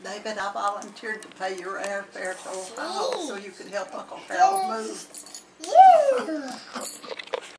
David, I volunteered to pay your airfare to Ohio so you could help Uncle Harold move. Yeah.